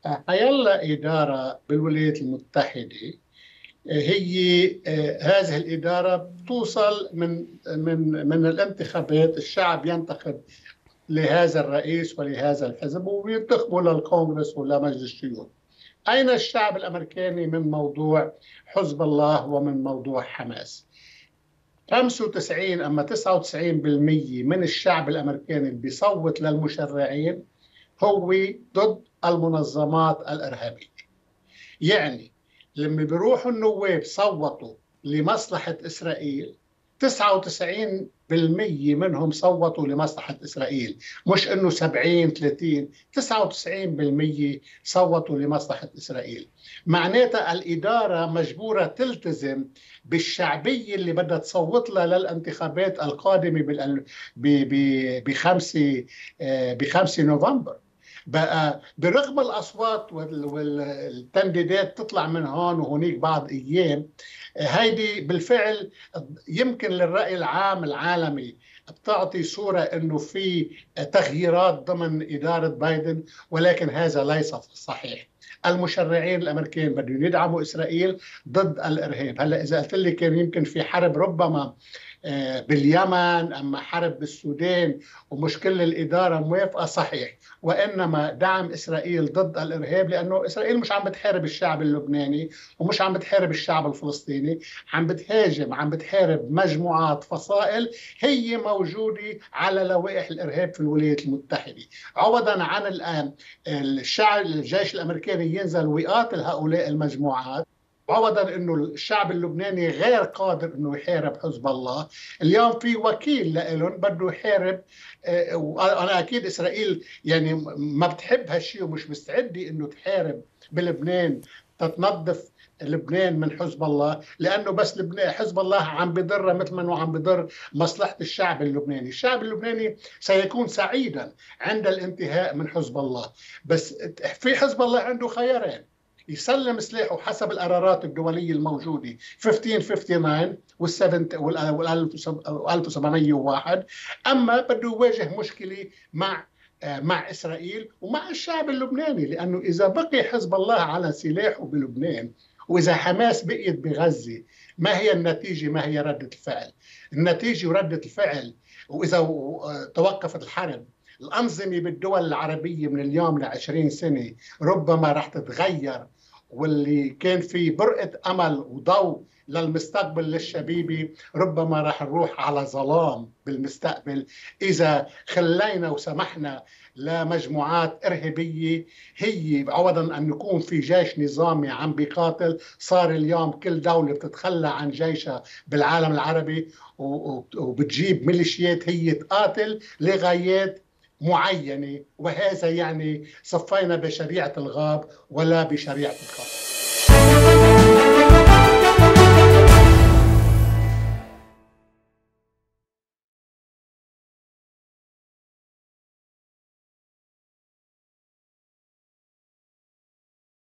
حيلا إدارة بالولايات المتحدة. هي هذه الإدارة بتوصل من الانتخابات. الشعب ينتخب لهذا الرئيس ولهذا الحزب وينتخبوا للكونغرس ولا مجلس الشيوخ. أين الشعب الأمريكاني من موضوع حزب الله ومن موضوع حماس؟ 95 أما 99% من الشعب الأمريكاني اللي بيصوت للمشرعين هو ضد المنظمات الإرهابية. يعني لما بيروحوا النواب صوتوا لمصلحة إسرائيل، 99% منهم صوتوا لمصلحة إسرائيل، مش إنه 70-30، 99% صوتوا لمصلحة إسرائيل. معناتها الإدارة مجبورة تلتزم بالشعبية اللي بدها تصوت لها للانتخابات القادمة ب5 نوفمبر. بقى برغم الأصوات والتنديدات تطلع من هون وهنيك بعض أيام، هيدي بالفعل يمكن للرأي العام العالمي بتعطي صورة أنه في تغييرات ضمن إدارة بايدن، ولكن هذا ليس صحيح. المشرعين الامريكيين بدهم يدعموا اسرائيل ضد الارهاب. هلا اذا قلت لي كان يمكن في حرب ربما باليمن، اما حرب بالسودان ومش كل الاداره موافقه، صحيح، وانما دعم اسرائيل ضد الارهاب لانه اسرائيل مش عم بتحارب الشعب اللبناني ومش عم بتحارب الشعب الفلسطيني، عم بتهاجم، عم بتحارب مجموعات فصائل هي موجوده على لوائح الارهاب في الولايات المتحده. عوضا عن الان الجيش الامريكاني ينزل ويقاتل هؤلاء المجموعات، عوضا انه الشعب اللبناني غير قادر انه يحارب حزب الله، اليوم في وكيل لهم بده يحارب. وانا اكيد اسرائيل يعني ما بتحب هالشيء ومش مستعده انه تحارب بلبنان تتنظف لبنان من حزب الله، لانه بس لبنان حزب الله عم بضر مثل ما انه عم بضر مصلحه الشعب اللبناني. الشعب اللبناني سيكون سعيدا عند الانتهاء من حزب الله، بس في حزب الله عنده خيارين: يسلم سلاحه حسب القرارات الدولية الموجودة 1559 وال 1701، أما بده يواجه مشكلة مع إسرائيل ومع الشعب اللبناني، لأنه إذا بقي حزب الله على سلاحه بلبنان وإذا حماس بقيت بغزة، ما هي النتيجة؟ ما هي ردة الفعل؟ النتيجة وردة الفعل، وإذا توقفت الحرب، الأنظمة بالدول العربية من اليوم ل20 سنة ربما رح تتغير، واللي كان في برقة أمل وضوء للمستقبل للشبيبة ربما رح نروح على ظلام بالمستقبل إذا خلينا وسمحنا لمجموعات إرهابية. هي عوضا أن يكون في جيش نظامي عم بيقاتل، صار اليوم كل دولة بتتخلى عن جيشها بالعالم العربي وبتجيب ميليشيات هي تقاتل لغايات معينة، وهذا يعني صفينا بشريعة الغاب ولا بشريعة القاتل.